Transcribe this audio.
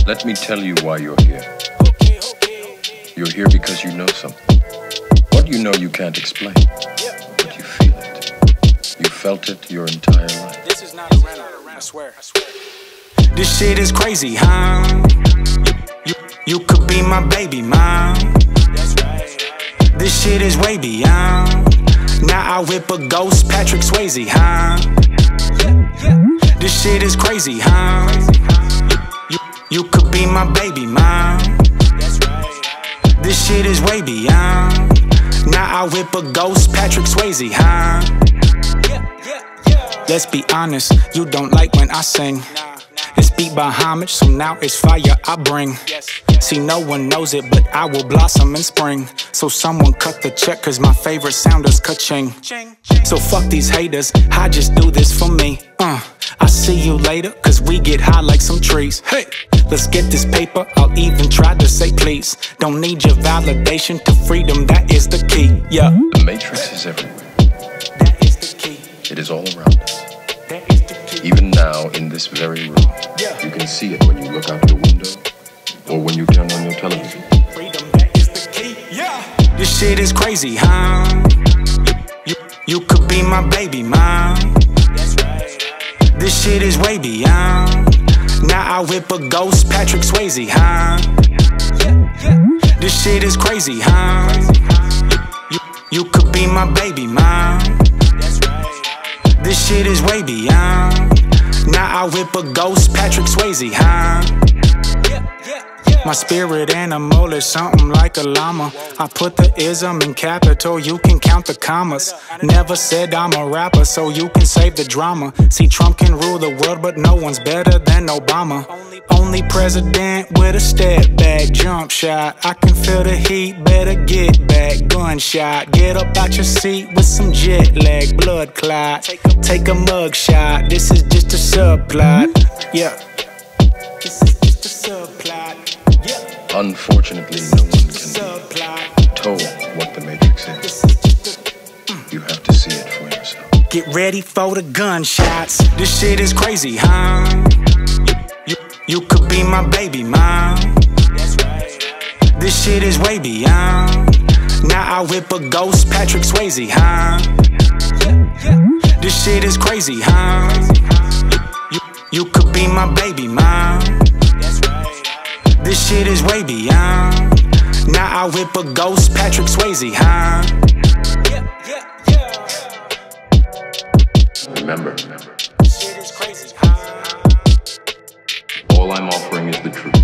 Let me tell you why you're here. You're here because you know something. What you know you can't explain, but you feel it. You felt it your entire life. This is not a rental, I swear. This shit is crazy, huh? You could be my baby, mom. That's right. This shit is way beyond. Now I whip a ghost Patrick Swayze, huh? This shit is crazy, huh? You could be my baby, mom. That's right. This shit is way beyond. Now I whip a ghost Patrick Swayze, huh? Let's be honest, you don't like when I sing. It's beat by homage, so now it's fire I bring. See, no one knows it, but I will blossom in spring. So someone cut the check, cause my favorite sound is ka-ching. So fuck these haters, I just do this for me. I see you later, cause we get high like some trees. Hey, let's get this paper, I'll even try to say please. Don't need your validation, to freedom, that is the key, yeah. The Matrix is everywhere. That is the key. It is all around us. That is the key. Even now, in this very room, you can see it when you look out your window or when you turn on your television. Freedom, that is the key, yeah. This shit is crazy, huh? You could be my baby, mom. That's right. This shit is way beyond. Now I whip a ghost Patrick Swayze, huh? This shit is crazy, huh? You could be my baby, mom. That's right. This shit is way beyond. Now I whip a ghost Patrick Swayze, huh? My spirit animal is something like a llama. I put the ism in capital, you can count the commas. Never said I'm a rapper, so you can save the drama. See, Trump can rule the world, but no one's better than Obama. Only president with a step back jump shot. I can feel the heat, better get back. Gunshot, get up out your seat with some jet lag, blood clot. Take a mug shot, this is just a subplot. Yeah, this is just a subplot. Unfortunately, no one can be told what the Matrix is. You have to see it for yourself. Get ready for the gunshots. This shit is crazy, huh? You could be my baby, mom. That's right. This shit is way beyond. Now I whip a ghost Patrick Swayze, huh? This shit is crazy, huh? You could be my baby, mom. That's right. This shit is way beyond. Now I whip a ghost Patrick Swayze, huh? Remember, Shit is crazy, huh? all I'm offering is the truth.